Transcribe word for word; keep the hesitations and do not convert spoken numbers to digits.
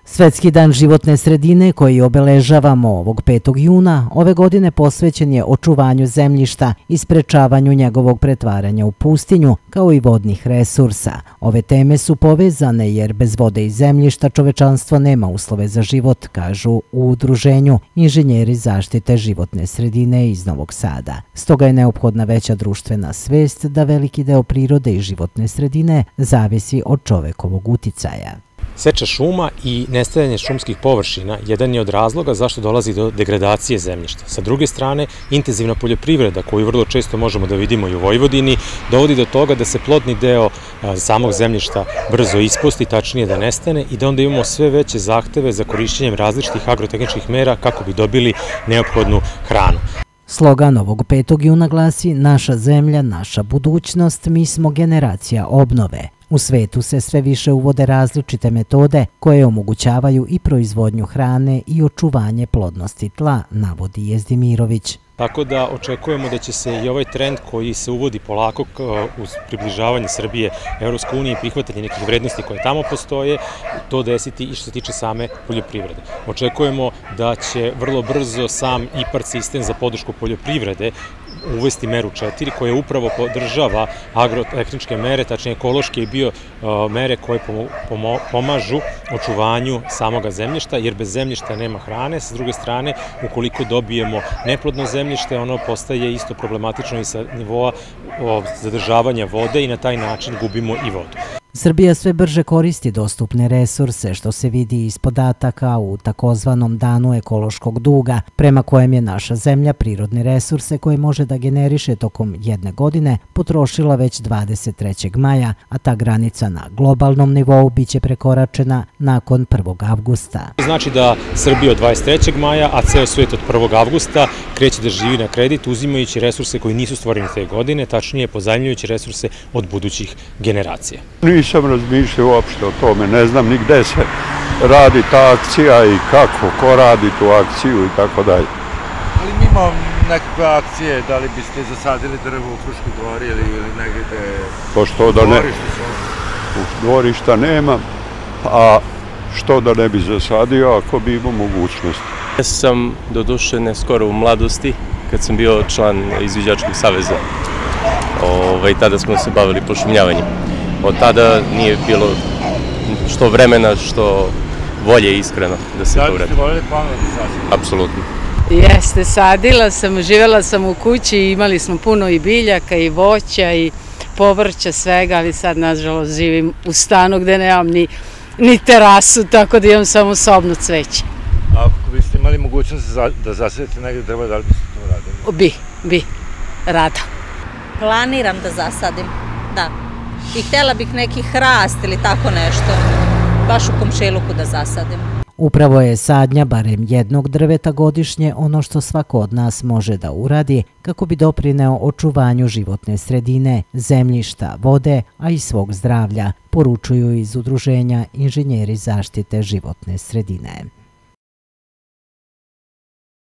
Svetski dan životne sredine koji obeležavamo ovog petog juna ove godine posvećen je očuvanju zemljišta i sprečavanju njegovog pretvaranja u pustinju, kao i vodnih resursa. Ove teme su povezane jer bez vode i zemljišta čovečanstvo nema uslove za život, kažu u udruženju inženjeri zaštite životne sredine iz Novog Sada. Stoga je neophodna veća društvena svest da veliki deo prirode i životne sredine zavisi od čovekovog uticaja. Seča šuma i nestajanje šumskih površina jedan je od razloga zašto dolazi do degradacije zemljišta. Sa druge strane, intenzivna poljoprivreda, koju vrlo često možemo da vidimo i u Vojvodini, dovodi do toga da se plodni deo samog zemljišta brzo ispusti, tačnije da nestane, i da onda imamo sve veće zahteve za korišćenjem različitih agrotehničkih mera kako bi dobili neophodnu hranu. Slogan ovog petog juna glasi: naša zemlja, naša budućnost, mi smo generacija obnove. U svetu se sve više uvode različite metode koje omogućavaju i proizvodnju hrane i očuvanje plodnosti tla, navodi Jezdimirović. Tako da očekujemo da će se i ovaj trend koji se uvodi polako uz približavanje Srbije Evropskoj uniji i prihvatanje nekih vrednosti koje tamo postoje, to desiti i što se tiče same poljoprivrede. Očekujemo da će vrlo brzo sam IPARD sistem za podršku poljoprivrede uvesti meru četiri, koja upravo podržava agrotehničke mere, tačnije ekološke i bio mere koje pomažu očuvanju samoga zemljišta, jer bez zemljišta nema hrane. S druge strane, ukoliko dobijemo neplodno zemljište, ono postaje isto problematično i sa nivoa zadržavanja vode i na taj način gubimo i vodu. Srbija sve brže koristi dostupne resurse, što se vidi iz podataka u takozvanom danu ekološkog duga, prema kojem je naša zemlja prirodne resurse koje može da generiše tokom jedne godine potrošila već dvadeset trećeg maja, a ta granica na globalnom nivou biće prekoračena nakon prvog avgusta. Znači da Srbija od dvadeset trećeg maja, a ceo svet od prvog avgusta kreće da živi na kredit uzimajući resurse koji nisu stvoreni te godine, tačnije pozajmljujući resurse od budućih generacija. Nisam razmišljao uopšte o tome, ne znam ni gde se radi ta akcija i kako, ko radi tu akciju i tako dalje. Ali mimo nekakve akcije, da li biste zasadili drvo u Fruškoj Gori ili negdje Pošto da ne, dvorišta nema, a što da ne bi zasadio ako bi imao mogućnost. Ja sam doduše ne skoro u mladosti, kad sam bio član Izviđačkog saveza. Ove, tada smo se bavili pošumljavanjem. Od tada nije bilo što vremena, što volje iskreno da se to uradi. Da li ste voljeli ponovno da zasadite? Apsolutno. Jeste, sadila sam, živjela sam u kući, imali smo puno i biljaka i voća i povrća, svega, ali sad nažalost živim u stanu gde nemam ni, ni terasu, tako da imam samo sobno cveće. A ako biste imali mogućnost da zasadite negdje drvo, da li biste to uradili? Bi, bi, rada. Planiram da zasadim, da. I htjela bih neki hrast ili tako nešto, baš u komšiluku da zasadim. Upravo je sadnja barem jednog drveta godišnje ono što svako od nas može da uradi kako bi doprineo očuvanju životne sredine, zemljišta, vode, a i svog zdravlja, poručuju iz udruženja inženjeri zaštite životne sredine.